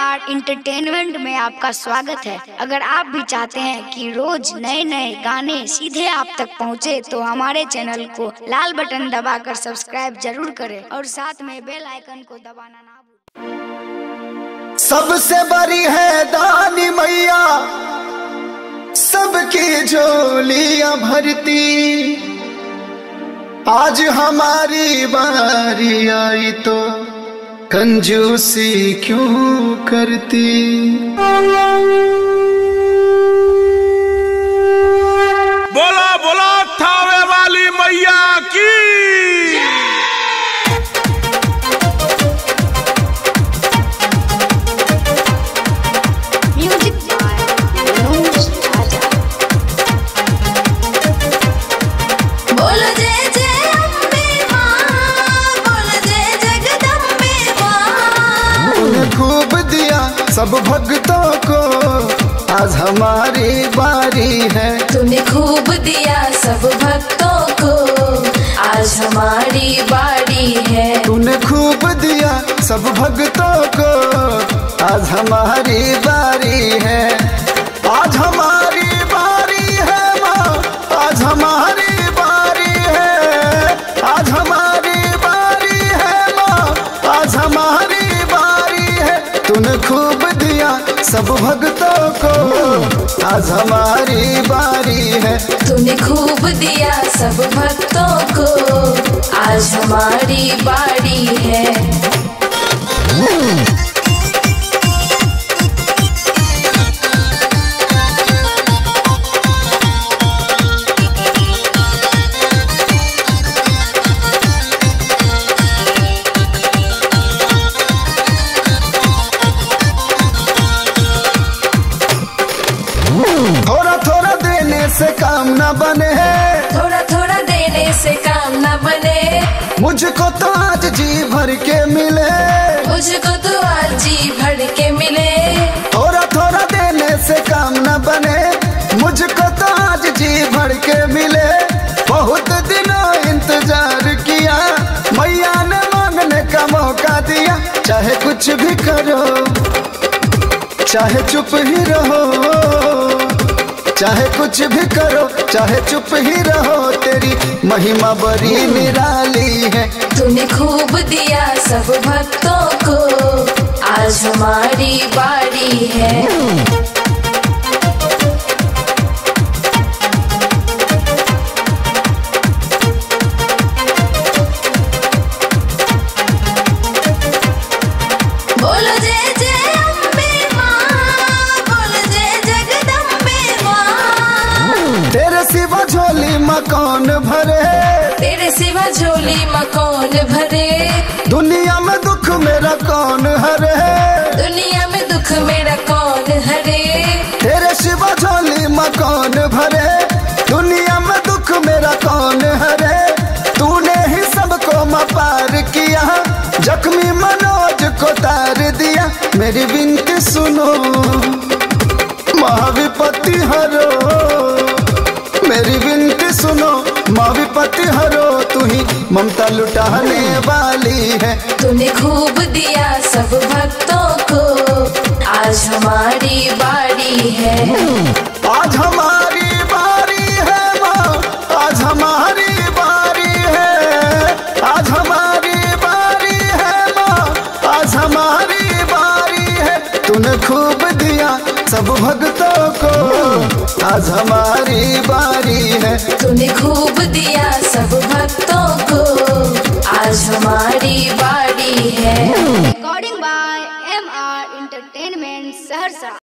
MR entertainment में आपका स्वागत है। अगर आप भी चाहते हैं कि रोज नए नए गाने सीधे आप तक पहुंचे, तो हमारे चैनल को लाल बटन दबाकर सब्सक्राइब जरूर करें और साथ में बेल आइकन को दबाना ना भूलें। सबसे बड़ी है दानी मैया, सबकी झोलियां भरती। आज हमारी बारी आई तो कंजूसी क्यों करती। बोला बोला थावे वाली मैया की। खूब दिया सब भक्तों को, आज हमारी बारी है। तूने खूब दिया सब भक्तों को, आज हमारी बारी है। तूने खूब दिया सब भक्तों को, आज हमारी बारी है। आज हमारी बारी है माँ, आज हमारी बारी है। आज हमारी बारी है माँ, आज हमारी तूने खूब दिया सब भक्तों को, आज हमारी बारी है। तूने खूब दिया सब भक्तों को, आज हमारी बारी है। थोड़ा थोड़ा देने से काम न बने, थोड़ा थोड़ा देने से काम न बने। मुझको तो आज जी भर के मिले, मुझको तो आज जी भर के मिले। थोड़ा थोड़ा देने से काम न बने, मुझको तो आज जी भर के मिले। बहुत दिनों इंतजार किया, मैया ने मांगने का मौका दिया। चाहे कुछ भी करो, चाहे चुप ही रहो, चाहे कुछ भी करो, चाहे चुप ही रहो, तेरी महिमा बड़ी निराली है। तूने खूब दिया सब भक्तों को, आज हमारी बारी है। बोलो जय जय अम्बे माँ, बोलो जय जगदम्बे माँ। तेरे सिवा झोली में कौन भरे, तेरे सिवा झोली में कौन भरे। दुनिया में दुख मेरा कौन हरे, दुनिया में दुख मेरा कौन हरे। तेरे सिवा झोली में कौन भरे, दुनिया में दुख मेरा कौन हरे। तूने ही सबको पार किया, जख्मी मनोज को तार दिया। मेरी विनती सुनो महाविपत्ति हरो, मेरी विनती सुनो महाविपत्ति हरो। तू ही ममता लुटाने वाली है। तूने खूब दिया सब भक्तों को, आज हमारी बारी है। आज हमारी बारी है माँ, आज हमारी बारी है। आज हमारी बारी है माँ, आज हमारी बारी है। तूने खूब दिया सब भक्तों को, आज हमारी बारी है। तूने खूब दिया सब भक्तों को, आज हमारी बारी है। Recording by MR entertainment Saharsa.